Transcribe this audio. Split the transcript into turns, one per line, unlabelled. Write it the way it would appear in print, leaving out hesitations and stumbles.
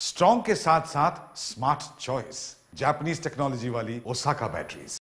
Strong के साथ साथ स्मार्ट चॉइस, जापानीज टेक्नोलॉजी वाली ओसाका बैटरीज।